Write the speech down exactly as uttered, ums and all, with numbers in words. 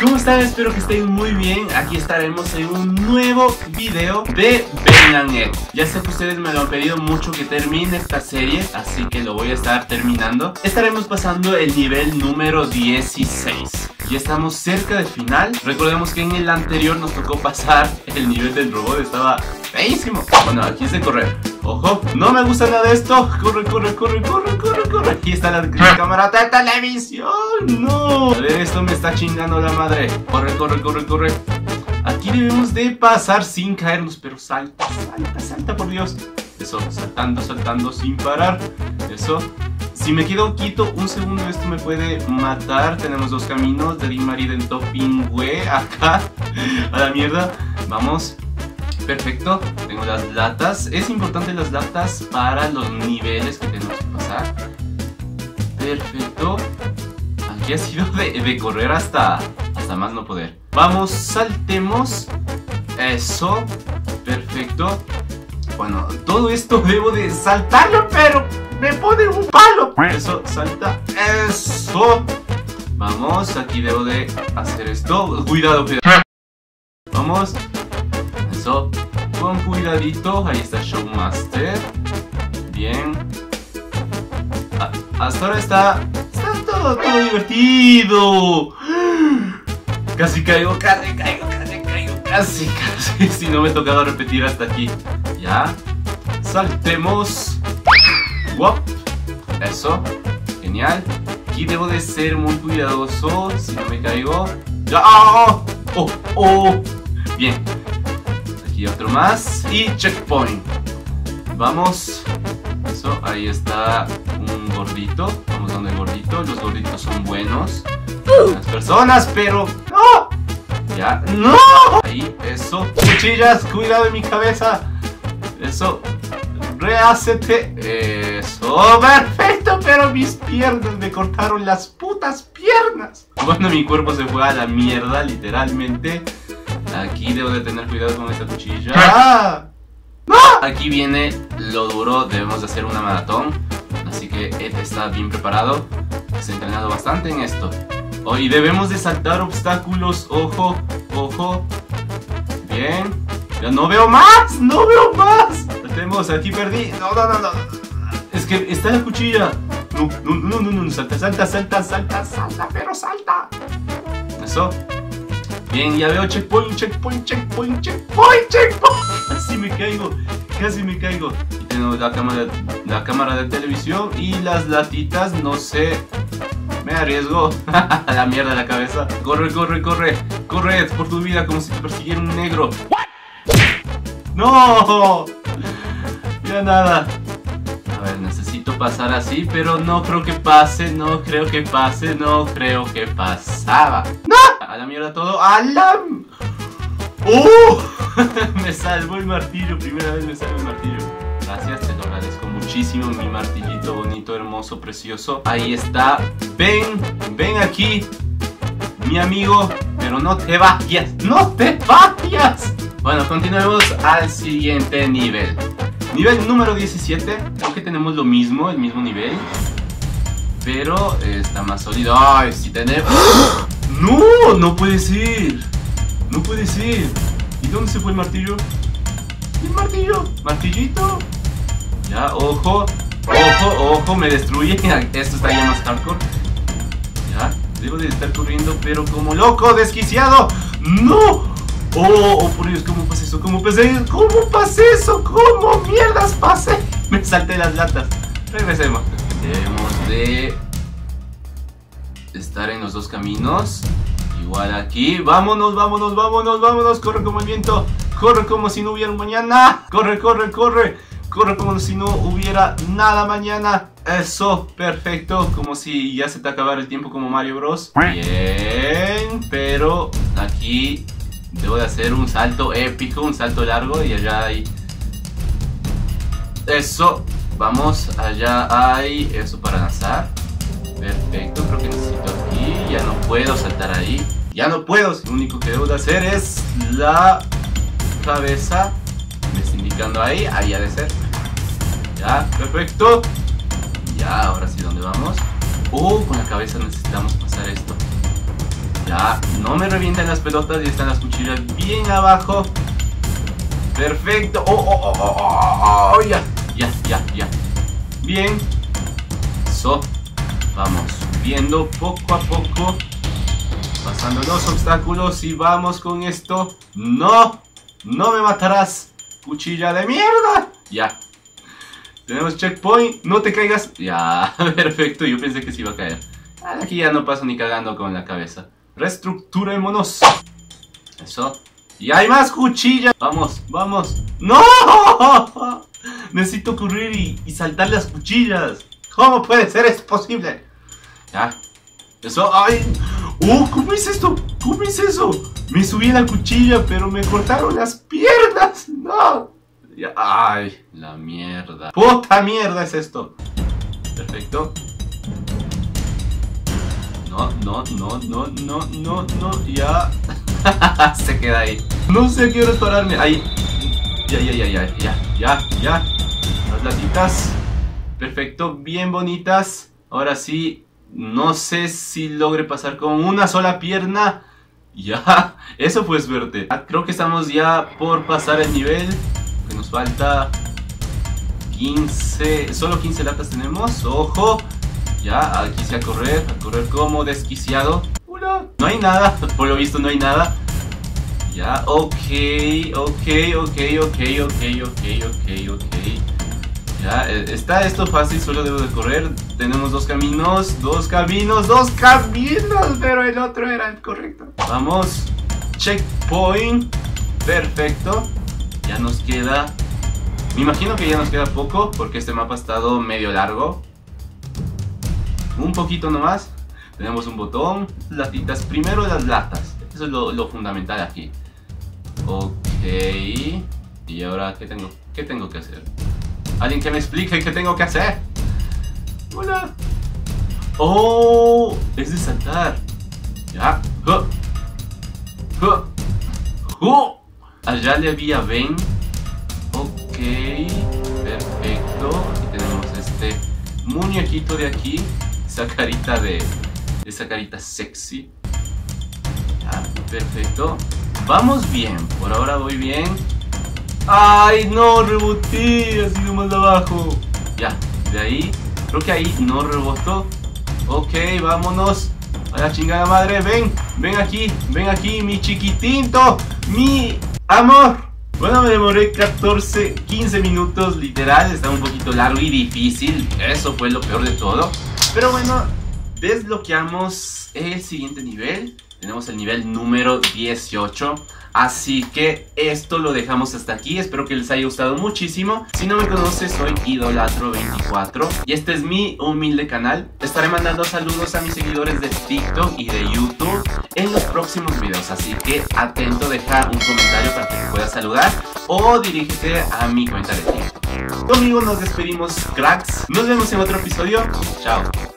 ¿Cómo están? Espero que estén muy bien. Aquí estaremos en un nuevo video de Ben and Ed. Ya sé que ustedes me lo han pedido mucho que termine esta serie, así que lo voy a estar terminando. Estaremos pasando el nivel número dieciséis. Ya estamos cerca del final. Recordemos que en el anterior nos tocó pasar el nivel del robot. Estaba feísimo. Bueno, aquí es de correr. Ojo, no me gusta nada de esto. Corre, corre, corre, corre, corre, corre. Aquí está la, la cámara de televisión. No. A ver, esto me está chingando la madre. Corre, corre, corre, corre. Aquí debemos de pasar sin caernos. Pero salta, salta, salta, por Dios. Eso, saltando, saltando sin parar. Eso. Si me quedo quieto un segundo, esto me puede matar. Tenemos dos caminos. De Maridento Pingüe. Acá. A la mierda. Vamos. Perfecto. Tengo las latas. Es importante las latas para los niveles que tenemos que pasar. Perfecto. Aquí ha sido de, de correr hasta, hasta más no poder. Vamos, saltemos. Eso. Perfecto. Bueno, todo esto debo de saltarlo, pero me pone un palo. Eso, salta. Eso. Vamos, aquí debo de hacer esto. Cuidado, cuidado. Vamos. Eso. Con cuidadito. Ahí está Showmaster. Bien. Ah, hasta ahora está... Está todo, todo divertido. Casi caigo, casi caigo, casi caigo, casi, casi. Si no me he tocado repetir hasta aquí. Ya. Saltemos. Wop. Eso. Genial. Aquí debo de ser muy cuidadoso. Si no me caigo. ¡Ya! ¡Oh! ¡Oh! ¡Oh! Bien. Aquí otro más. Y checkpoint. Vamos. Eso. Ahí está un gordito. Vamos donde el gordito. Los gorditos son buenos. Las personas, pero... ¡No! Ya. ¡No! Ahí. Eso. Cuchillas. Cuidado en mi cabeza. Eso. Rehacete. Eso. Perfecto. Pero mis piernas me cortaron las putas piernas. Bueno, mi cuerpo se fue a la mierda, literalmente. Aquí debo de tener cuidado con esta cuchilla. ¡Ah! ¡No! Aquí viene lo duro. Debemos de hacer una maratón. Así que Ed está bien preparado. Se ha entrenado bastante en esto. Oh, y debemos de saltar obstáculos. Ojo, ojo. Bien. Ya no veo más. No veo más. Saltemos. Aquí perdí. No, no, no, no. Es que está la cuchilla. No, no, no, no, no. Salta, salta, salta, salta, salta. Pero salta. Eso. Bien, ya veo checkpoint, checkpoint, checkpoint, checkpoint, checkpoint. Casi me caigo, casi me caigo. Y tengo la cámara, la cámara de televisión y las latitas, no sé. Me arriesgo. A la mierda la cabeza. Corre, corre, corre. Corre por tu vida como si te persiguiera un negro. ¡No! Ya nada. A ver, necesito pasar así, pero no creo que pase, no creo que pase, no creo que pasaba. ¡No! A la mierda todo. ¡A la! ¡Oh! Me salvó el martillo, primera vez me salvó el martillo. Gracias, te lo agradezco muchísimo, mi martillito bonito, hermoso, precioso. Ahí está. Ven, ven aquí, mi amigo, pero no te vayas, no te vayas. Bueno, continuemos al siguiente nivel. Nivel número diecisiete. Creo que tenemos lo mismo, el mismo nivel, pero está más sólido. Ay, si tenemos... ¡No! No puede ser. No puede ser. ¿Y dónde se fue el martillo? ¿El martillo? ¿Martillito? Ya, ojo. Ojo, ojo, me destruye. Esto está ya más hardcore. Ya, debo de estar corriendo, pero como loco, desquiciado. ¡No! Oh, oh, por Dios, ¿cómo pasé eso? ¿Cómo pasé eso? ¿Cómo pasé eso? ¿Cómo mierdas pasé? Me salté las latas. Regresemos. Debemos de estar en los dos caminos. Igual aquí. Vámonos, vámonos, vámonos, vámonos. Corre como el viento. Corre como si no hubiera un mañana. Corre, corre, corre. Corre como si no hubiera nada mañana. Eso, perfecto. Como si ya se te acabara el tiempo como Mario Bros. Bien, pero aquí debo de hacer un salto épico, un salto largo. Y allá hay... Eso. Vamos, allá hay eso para lanzar. Perfecto, creo que necesito aquí. Ya no puedo saltar ahí. Ya no puedo. Lo único que debo de hacer es la cabeza. Me está indicando ahí. Ahí ha de ser. Ya, perfecto. Ya, ahora sí, ¿dónde vamos? Oh, con la cabeza necesitamos pasar esto. Ya, no me revienten las pelotas y están las cuchillas bien abajo. Perfecto. Oh, oh, oh, oh, oh, oh. Ya, ya, ya, ya. Bien. Eso. Vamos subiendo poco a poco. Pasando los obstáculos y vamos con esto. No, no me matarás, cuchilla de mierda. Ya. Tenemos checkpoint, no te caigas. Ya, perfecto, yo pensé que se iba a caer. Aquí ya no paso ni cagando con la cabeza. Reestructurémonos. Eso. Y hay más cuchillas. Vamos, vamos. ¡No! Necesito correr y, y saltar las cuchillas. ¿Cómo puede ser? ¿Es posible? Ya. Eso. ¡Ay! ¡Oh! ¿Cómo es esto? ¿Cómo es eso? Me subí a la cuchilla, pero me cortaron las piernas. ¡No! Ya. ¡Ay! La mierda. ¡Puta mierda es esto! Perfecto. No, no, no, no, no, no, no. Ya. Se queda ahí. No sé a qué hora pararme. Ahí. Ya, ya, ya, ya, ya, ya, ya. Las latitas. Perfecto, bien bonitas. Ahora sí, no sé si logre pasar con una sola pierna. Ya, eso fue suerte. Creo que estamos ya por pasar el nivel. Que nos falta quince. Solo quince latas tenemos. Ojo. Ya, aquí sí a correr. A correr como desquiciado. Hola. No hay nada. Por lo visto no hay nada. Ya, ok, ok, ok, ok, ok, ok, ok, ok. Ya, está esto fácil, solo debo de correr. Tenemos dos caminos, dos caminos, dos caminos, pero el otro era el correcto. Vamos, checkpoint, perfecto. Ya nos queda, me imagino que ya nos queda poco, porque este mapa ha estado medio largo. Un poquito nomás. Tenemos un botón, latitas, primero las latas. Eso es lo, lo fundamental aquí. Ok. Y ahora, ¿qué tengo? ¿Qué tengo que hacer? Alguien que me explique qué tengo que hacer. Hola. Oh, es de saltar. Ya. Uh. Uh. Uh. Allá le había ven. Ok. Perfecto. Aquí tenemos este muñequito de aquí. Esa carita de... Esa carita sexy. Ya, perfecto. Vamos bien. Por ahora voy bien. ¡Ay, no! Reboté, así nomás de abajo. Ya, de ahí. Creo que ahí no rebotó. Ok, vámonos. A la chingada madre, ven. Ven aquí, ven aquí, mi chiquitinto. Mi amor. Bueno, me demoré catorce, quince minutos, literal. Está un poquito largo y difícil. Eso fue lo peor de todo. Pero bueno, desbloqueamos el siguiente nivel. Tenemos el nivel número dieciocho. Así que esto lo dejamos hasta aquí. Espero que les haya gustado muchísimo. Si no me conoces, soy Idolatro veinticuatro y este es mi humilde canal. Estaré mandando saludos a mis seguidores de TikTok y de YouTube en los próximos videos. Así que atento, deja un comentario para que me puedas saludar o dirígete a mi cuenta de TikTok. Conmigo nos despedimos, cracks. Nos vemos en otro episodio. Chao.